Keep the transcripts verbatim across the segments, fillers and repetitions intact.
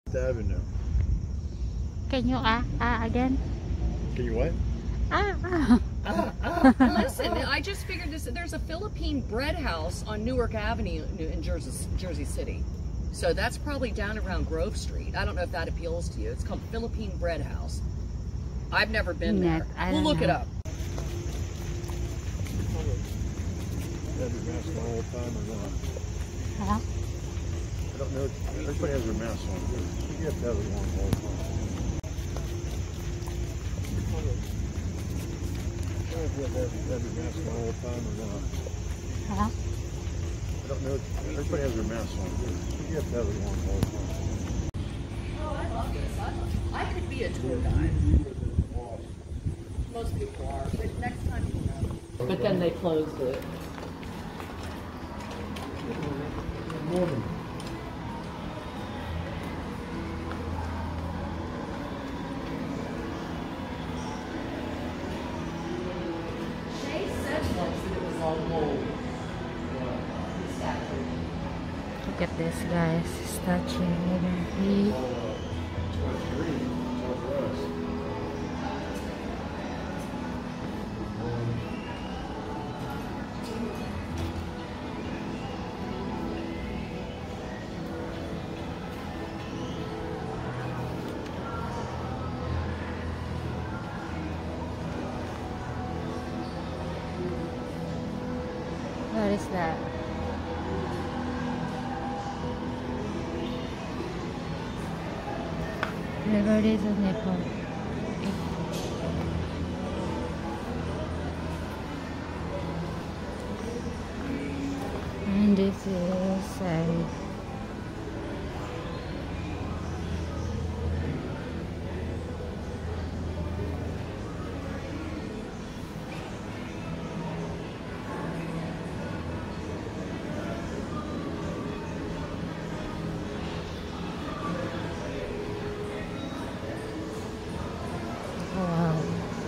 Avenue. Can you ah ah again? Can you what? Ah ah. Ah, ah, ah, Listen, I just figured this. There's a Philippine bread house on Newark Avenue in Jersey, Jersey City. So that's probably down around Grove Street. I don't know if that appeals to you. It's called Philippine Bread House. I've never been Net, there. I We'll don't look it know. up. Have your mask on all the time or not? Huh? I don't know. Everybody has their mask on. You have to have it on all the time. I don't know if you have to have your mask on all the time or not. Huh? I don't know. Everybody has their mask on. You have to have it on all the time. Oh, I love this. I, I could be a tour guide. Most people are, but next time you know. But then they closed it. Good morning. They said once that it was all mold. Look at this, guys. Statue Liberty. What is that? Liberty to Nepal. And this is um, wow.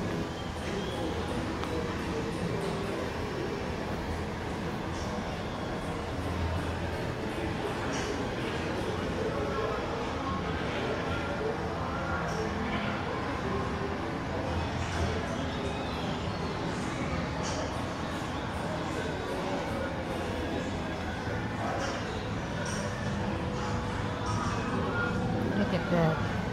Look at that.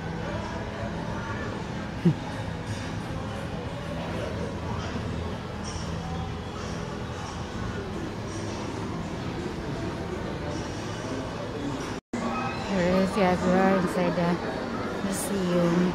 Here is Jaguar inside the museum.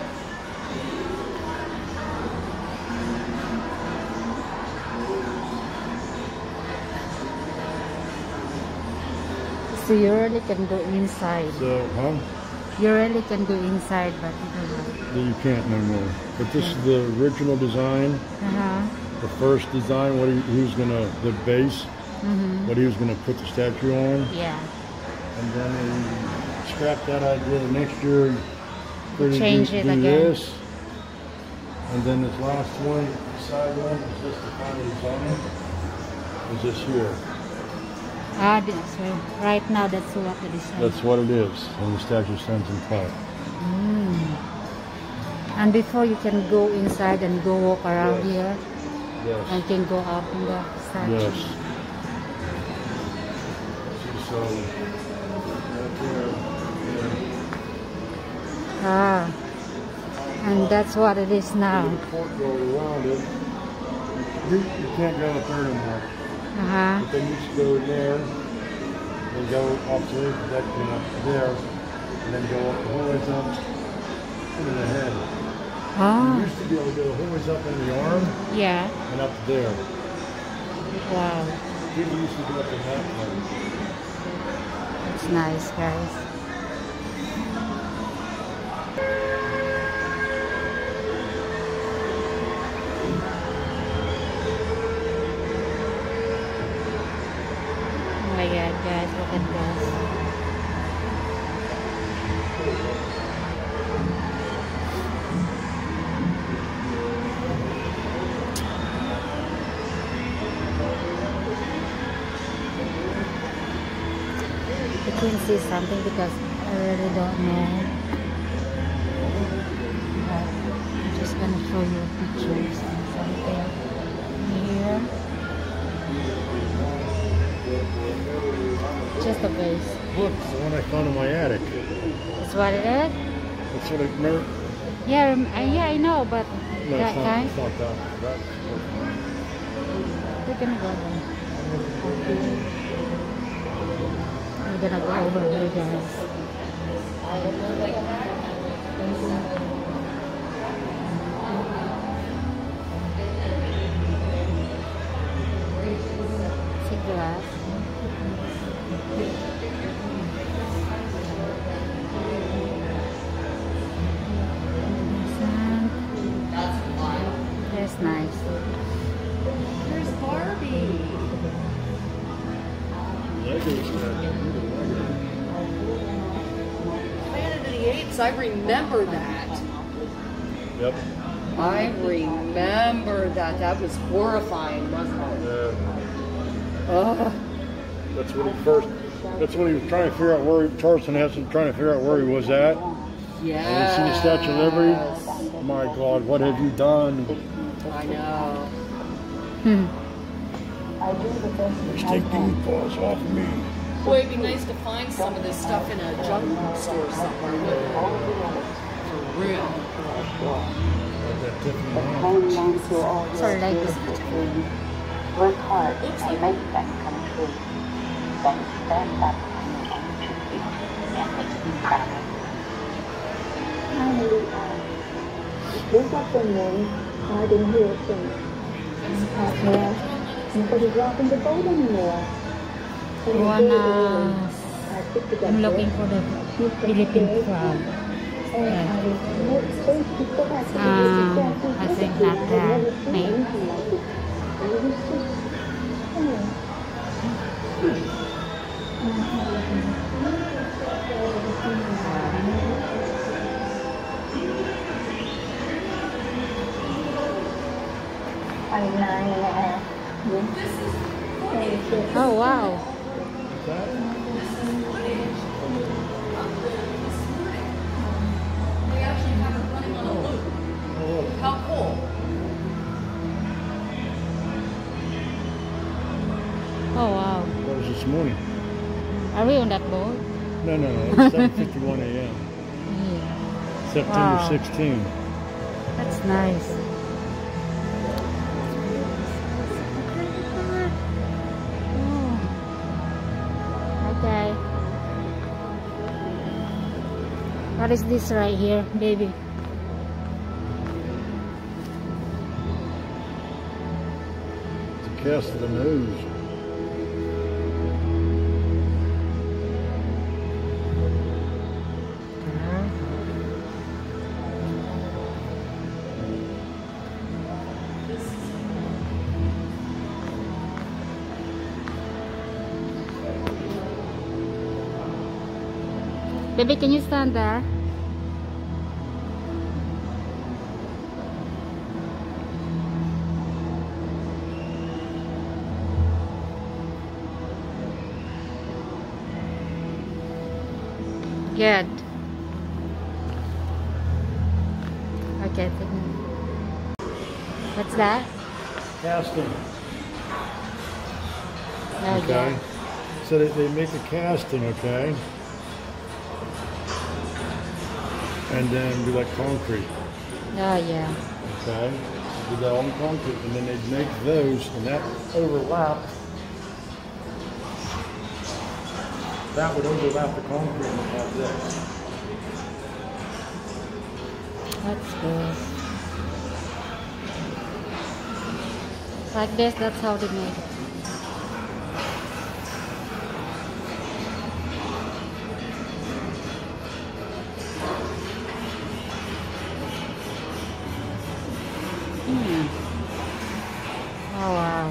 So you really can go inside. So, huh? You really can go inside, but you don't know. You can't no more. But this is the original design. Uh-huh. The first design. What he, he was gonna, the base. Mm-hmm. What he was gonna put the statue on. Yeah. And then they scrapped that idea. The next year, they do, Change do it again. this. And then this last one, the side one, is this the final design? Is this here? Ah, this, so right now that's what it is. That's what it is. And the statue stands in front. Mm. And before you can go inside and go walk around Yes. here, Yes. and can go up in the statue. Yes. See, so right there, yeah. Ah, and that's what it is now. The courtyard around it. You, you can't go up there anymore. Uh-huh. But then you should go in there and go up to that, you know, there, and then go up the whole ways up into the head. You Oh, used to be able to go the whole ways up in the arm yeah. and up there. Wow. People used to go up in that way. It's nice, guys. Oh my god, guys, look at this. You can see something because really don't know. But I'm just gonna show you pictures and something here. Just a base. Look, it's the one I found in my attic. That's what it is? That's what I remember. Yeah, um, uh, yeah, I know, but No, that it's not, kind. it's not that. that We're gonna go there. We're gonna go over here, guys. See glass. That's nice. There's Barbie. Lego statue. Planet of the Apes, I remember that. Yep. I remember that. That was horrifying, wasn't it? Yeah. Oh. That's when he first. That's when he was trying to figure out where he, Charleston Heston trying to figure out where he was at. Yeah. And you see the Statue of Liberty. My God, what have you done? I know. Hmm. Just take these paws off me. Boy, it'd be nice to find some of this stuff in a junk store somewhere, wouldn't it? For real. Like that Tiffany lamp. Sorry, like this. Work hard and make that come true. Then stand up and and make me proud. Finally, lúc đó tôi muốn I didn't hear a thing. Out there, nobody dropping the boat anymore. Wanna, I'm looking for the Philippine crab. Yeah. Uh, I think not that. Maybe. Oh wow. They actually have it running on a loop. How cool. Oh wow. That was this morning. Are we on that boat? No, no, no. It's seven fifty-one a m Yeah. September Wow. sixteenth. That's nice. Oh. Okay. What is this right here, baby? It's a cast of the nose. Baby, can you stand there? Good. Okay. What's that? Casting. Oh, Okay. yeah. So they, they make the casting, okay? And then do like concrete, Oh, yeah. okay? Do that on concrete, and then they'd make those, and that overlap. That would overlap the concrete and have this. That's good. Like this, that's how they make it. Hmm. Oh wow.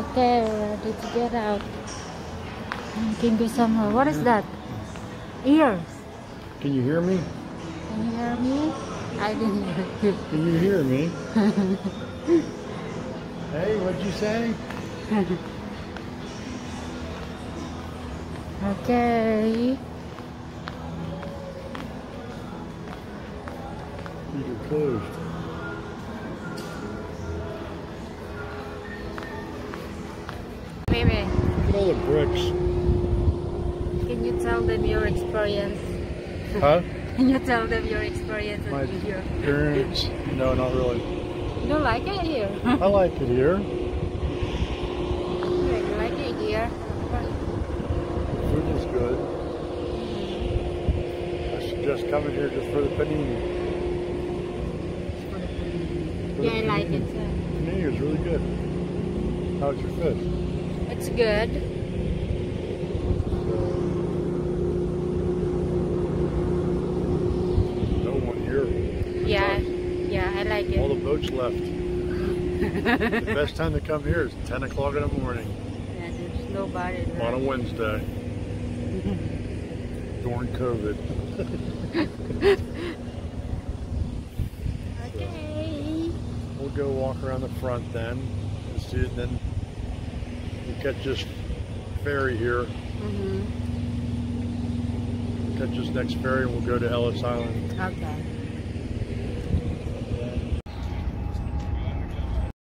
Okay, we're ready to get out. We can go somewhere. What is that? Ears. Can you hear me? Can you hear me? I didn't hear you. Can you hear me? Hey, what'd you say? Okay. These are closed. Baby, Look at all the bricks. can you tell them your experience? Huh? Can you tell them your experience My with your... parents? No, not really. You don't like it here? I like it here. You like it here? Food is good. I suggest coming here just for the panini. For the Yeah, I like panini. it. too. Panini is really good. How's your fish? It's good. No one here. Yeah, yeah, I like All it. the boats left. The best time to come here is ten o'clock in the morning Yeah, there's nobody there. on a Wednesday during COVID. Okay. We'll go walk around the front then and see it. Then we'll catch this ferry here. Mm-hmm. Catch this next ferry and we'll go to Ellis Island. Okay.